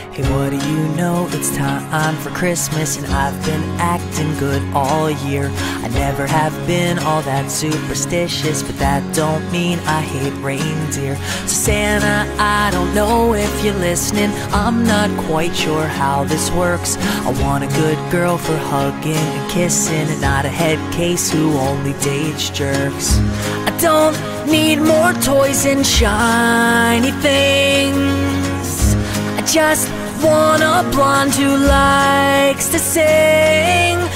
Hey, what do you know? It's time for Christmas, and I've been acting good all year. I never have been all that superstitious, but that don't mean I hate reindeer. So Santa, I don't know if you're listening, I'm not quite sure how this works. I want a good girl for hugging and kissing, and not a head case who only dates jerks. I don't need more toys and shiny things. I just want a blonde who likes to sing.